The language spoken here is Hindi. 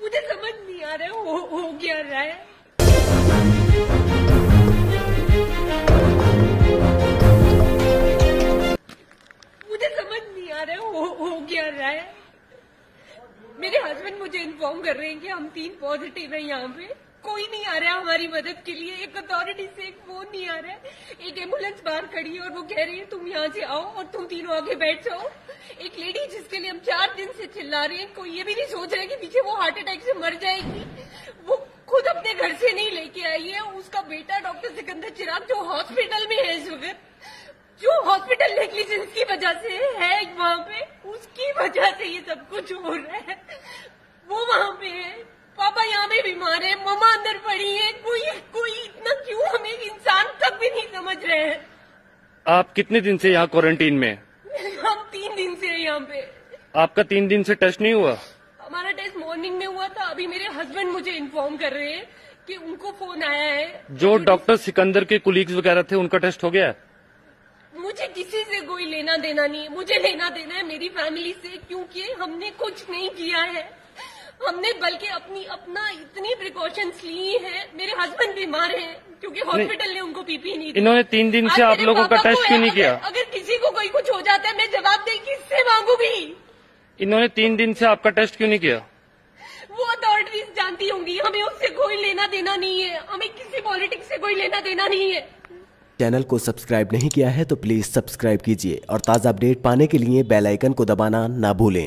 मुझे समझ नहीं आ रहा है हो क्या रहा है। मुझे समझ नहीं आ रहा है हो क्या रहा है। मेरे हस्बैंड मुझे इन्फॉर्म कर रहे हैं कि हम 3 पॉजिटिव हैं यहाँ पे। कोई नहीं आ रहा है हमारी मदद के लिए। एक अथॉरिटी से एक फोन नहीं आ रहा है। एक एम्बुलेंस बाहर खड़ी है और वो कह रही है तुम यहाँ से आओ और तुम तीनों आगे बैठ जाओ। एक लेडी जिसके लिए हम 4 दिन से चिल्ला रहे हैं, कोई ये भी नहीं सोच रहा है कि पीछे वो हार्ट अटैक से मर जाएगी। वो खुद अपने घर से नहीं लेके आई है। उसका बेटा डॉक्टर सिकंदर चिराग जो हॉस्पिटल में है इस वक्त, जो हॉस्पिटल नेग्लिजेंस की वजह से है वहाँ पे, उसकी वजह से ये सब कुछ हो रहा है। वो वहाँ पे है, पापा यहाँ पे बीमार है, मम्मा अंदर पड़ी है। कोई इतना क्यों हमें इंसान तक भी नहीं समझ रहे हैं। आप कितने दिन से यहाँ क्वारंटीन में? हम 3 दिन से हैं यहाँ पे। आपका 3 दिन से टेस्ट नहीं हुआ? हमारा टेस्ट मॉर्निंग में हुआ था। अभी मेरे हस्बैंड मुझे इन्फॉर्म कर रहे हैं कि उनको फोन आया है। जो डॉक्टर सिकंदर के कुलीग्स वगैरह थे उनका टेस्ट हो गया? मुझे किसी से कोई लेना देना नहीं है। मुझे लेना देना है मेरी फैमिली से, क्योंकि हमने कुछ नहीं किया है। हमने बल्कि अपना इतनी प्रिकॉशंस ली हैं। मेरे हस्बैंड बीमार हैं क्योंकि हॉस्पिटल ने उनको पीपी नहीं दी। इन्होंने 3 दिन से आप लोगों का टेस्ट क्यों नहीं किया? अगर किसी को कोई कुछ हो जाता है मैं जवाबदेही किससे मांगूंगी? इन्होंने 3 दिन से आपका टेस्ट क्यों नहीं किया? वो अथॉरिटीज जानती होंगी। हमें उससे कोई लेना देना नहीं है। हमें किसी पॉलिटिक्स से कोई लेना देना नहीं है। चैनल को सब्सक्राइब नहीं किया है तो प्लीज सब्सक्राइब कीजिए और ताज़ा अपडेट पाने के लिए बेल आइकन को दबाना ना भूलें।